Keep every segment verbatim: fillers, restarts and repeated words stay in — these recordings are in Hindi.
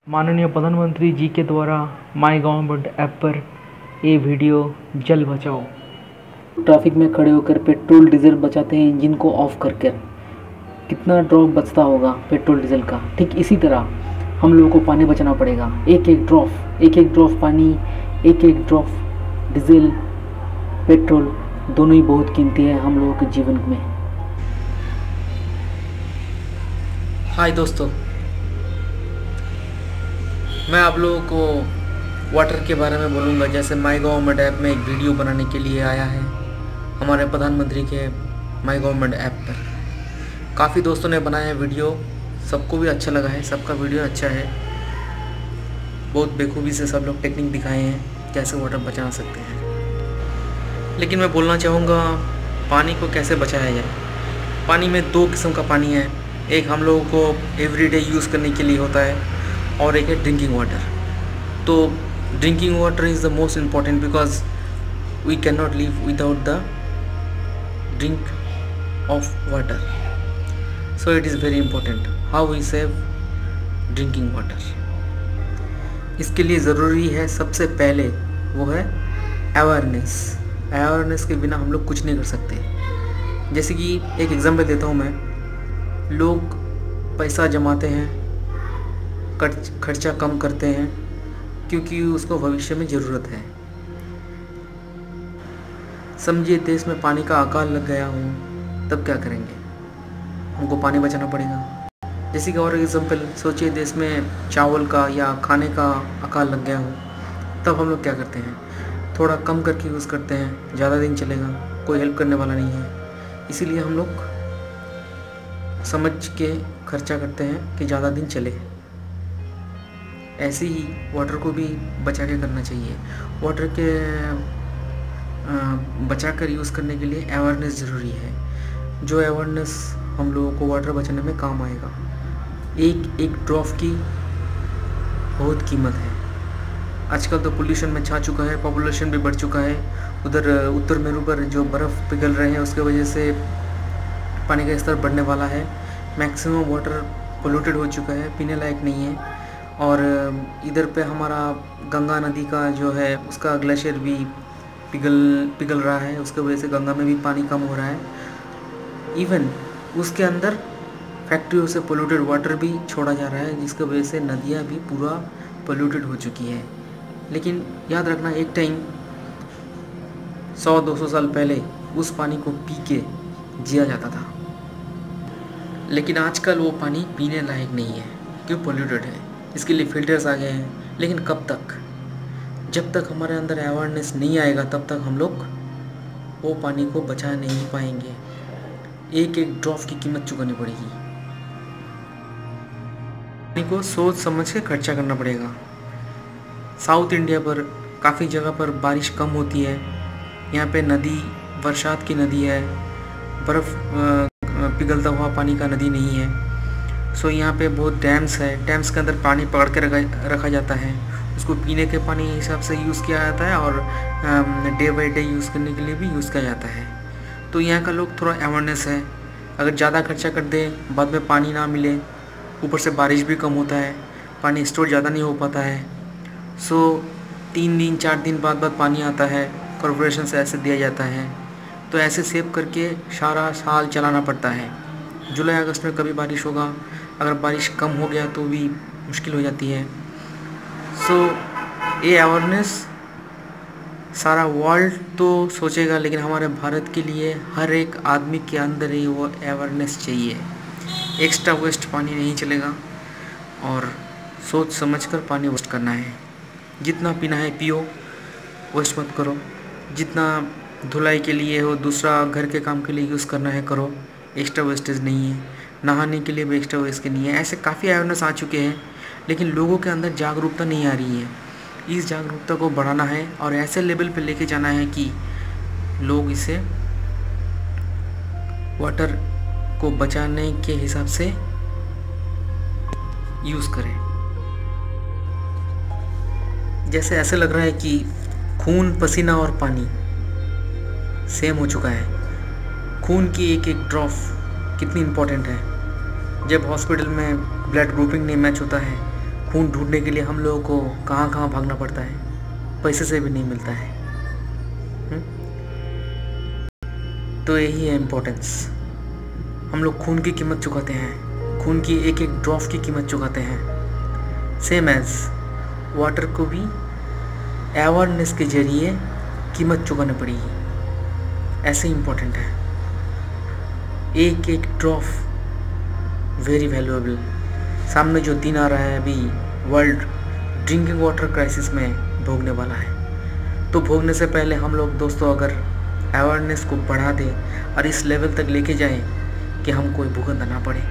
माननीय प्रधानमंत्री जी के द्वारा माई गवर्नमेंट ऐप पर ये वीडियो जल बचाओ। ट्रैफिक में खड़े होकर पेट्रोल डीजल बचाते हैं इंजन को ऑफ करके, कितना ड्रॉप बचता होगा पेट्रोल डीजल का। ठीक इसी तरह हम लोगों को पानी बचाना पड़ेगा। एक एक ड्रॉप एक एक ड्रॉप पानी, एक एक ड्रॉप डीजल, पेट्रोल दोनों ही बहुत कीमती है हम लोगों के जीवन में। हाय दोस्तों, मैं आप लोगों को वाटर के बारे में बोलूँगा। जैसे माई गवर्नमेंट ऐप में एक वीडियो बनाने के लिए आया है हमारे प्रधानमंत्री के माई गवर्नमेंट ऐप पर। काफ़ी दोस्तों ने बनाया है वीडियो, सबको भी अच्छा लगा है, सबका वीडियो अच्छा है। बहुत बेखूबी से सब लोग टेक्निक दिखाए हैं कैसे वाटर बचा सकते हैं। लेकिन मैं बोलना चाहूँगा पानी को कैसे बचाया जाए। पानी में दो किस्म का पानी है, एक हम लोगों को एवरीडे यूज़ करने के लिए होता है और एक है ड्रिंकिंग वाटर। तो drinking water is the most important because we can not live without the drink of water. So it is very important how we save drinking water. इसके लिए ज़रूरी है सबसे पहले वो है अवेयरनेस। अवेयरनेस के बिना हम लोग कुछ नहीं कर सकते। जैसे कि एक एग्जांपल देता हूँ मैं, लोग पैसा जमाते हैं, खर्चा कम करते हैं क्योंकि उसको भविष्य में ज़रूरत है। समझिए देश में पानी का अकाल लग गया हो तब क्या करेंगे, हमको पानी बचाना पड़ेगा। जैसे कि और एग्जांपल सोचिए, देश में चावल का या खाने का अकाल लग गया हो तब हम लोग क्या करते हैं, थोड़ा कम करके यूज़ करते हैं, ज़्यादा दिन चलेगा, कोई हेल्प करने वाला नहीं है। इसीलिए हम लोग समझ के खर्चा करते हैं कि ज़्यादा दिन चले। ऐसे ही वाटर को भी बचा के करना चाहिए। वाटर के बचा कर यूज़ करने के लिए अवेयरनेस ज़रूरी है। जो अवेयरनेस हम लोगों को वाटर बचाने में काम आएगा। एक एक ड्रॉप की बहुत कीमत है। आजकल तो पोल्यूशन में छा चुका है, पॉपुलेशन भी बढ़ चुका है। उधर उत्तर मेरू पर जो बर्फ़ पिघल रहे हैं उसके वजह से पानी का स्तर बढ़ने वाला है। मैक्सिमम वाटर पोल्यूटेड हो चुका है, पीने लायक नहीं है। और इधर पे हमारा गंगा नदी का जो है उसका ग्लेशियर भी पिघल पिघल रहा है, उसके वजह से गंगा में भी पानी कम हो रहा है। इवन उसके अंदर फैक्ट्रियों से पोल्यूटेड वाटर भी छोड़ा जा रहा है, जिसकी वजह से नदियाँ भी पूरा पोल्यूटेड हो चुकी है। लेकिन याद रखना, एक टाइम सौ दो सौ साल पहले उस पानी को पी के जिया जाता था, लेकिन आजकल वो पानी पीने लायक नहीं है क्यों, पोल्यूटेड है। इसके लिए फ़िल्टर्स आ गए हैं। लेकिन कब तक, जब तक हमारे अंदर अवेयरनेस नहीं आएगा तब तक हम लोग वो पानी को बचा नहीं पाएंगे। एक एक ड्रॉप की कीमत चुकानी पड़ेगी। पानी को सोच समझ के खर्चा करना पड़ेगा। साउथ इंडिया पर काफ़ी जगह पर बारिश कम होती है। यहाँ पे नदी बरसात की नदी है, बर्फ़ पिघलता हुआ पानी का नदी नहीं है। सो so, यहाँ पे बहुत डैम्स है, डैम्स के अंदर पानी पकड़ के रखा रखा जाता है। उसको पीने के पानी के हिसाब से यूज़ किया जाता है और डे बाई डे यूज़ करने के लिए भी यूज़ किया जाता है। तो यहाँ का लोग थोड़ा अवेयरनेस है। अगर ज़्यादा खर्चा कर दे, बाद में पानी ना मिले, ऊपर से बारिश भी कम होता है, पानी स्टोर ज़्यादा नहीं हो पाता है। सो so, तीन दिन चार दिन बाद बाद पानी आता है, कॉर्पोरेशन से ऐसे दिया जाता है। तो ऐसे सेव करके सारा साल चलाना पड़ता है। जुलाई अगस्त में कभी बारिश होगा, अगर बारिश कम हो गया तो भी मुश्किल हो जाती है। सो so, ये अवेयरनेस सारा वर्ल्ड तो सोचेगा, लेकिन हमारे भारत के लिए हर एक आदमी के अंदर ही वो अवेयरनेस चाहिए। एक्स्ट्रा वेस्ट पानी नहीं चलेगा और सोच समझकर पानी वेस्ट करना है। जितना पीना है पियो, वेस्ट मत करो। जितना धुलाई के लिए हो, दूसरा घर के काम के लिए यूज़ करना है करो, एक्स्ट्रा वेस्टेज नहीं है। नहाने के लिए भी एक्स्ट्रा वेस्टेज नहीं है। ऐसे काफ़ी अवेयरनेस आ चुके हैं, लेकिन लोगों के अंदर जागरूकता नहीं आ रही है। इस जागरूकता को बढ़ाना है और ऐसे लेवल पे लेके जाना है कि लोग इसे वाटर को बचाने के हिसाब से यूज़ करें। जैसे ऐसे लग रहा है कि खून, पसीना और पानी सेम हो चुका है। खून की एक एक ड्रॉप कितनी इम्पोर्टेंट है। जब हॉस्पिटल में ब्लड ग्रुपिंग नहीं मैच होता है खून ढूंढने के लिए हम लोगों को कहाँ कहाँ भागना पड़ता है, पैसे से भी नहीं मिलता है। हुँ? तो यही है इम्पोर्टेंस। हम लोग खून की कीमत चुकाते हैं, खून की एक एक ड्रॉप की कीमत चुकाते हैं। सेम एज वाटर को भी अवेयरनेस के जरिए कीमत चुकानी पड़ेगी, ऐसे इम्पोर्टेंट है। एक एक ड्रॉप वेरी वैल्यूएबल। सामने जो दिन आ रहा है अभी, वर्ल्ड ड्रिंकिंग वाटर क्राइसिस में भोगने वाला है। तो भोगने से पहले हम लोग दोस्तों अगर अवेयरनेस को बढ़ा दें और इस लेवल तक लेके जाएं कि हम कोई भुगतना ना पड़े,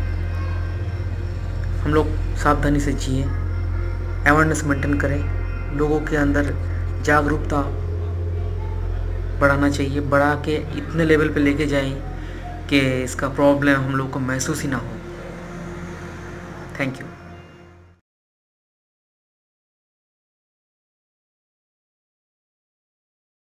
हम लोग सावधानी से जिए, अवेयरनेस मेंटेन करें, लोगों के अंदर जागरूकता बढ़ाना चाहिए, बढ़ा के इतने लेवल पे लेके जाएं कि इसका प्रॉब्लम हम लोग को महसूस ही ना हो। Thank you.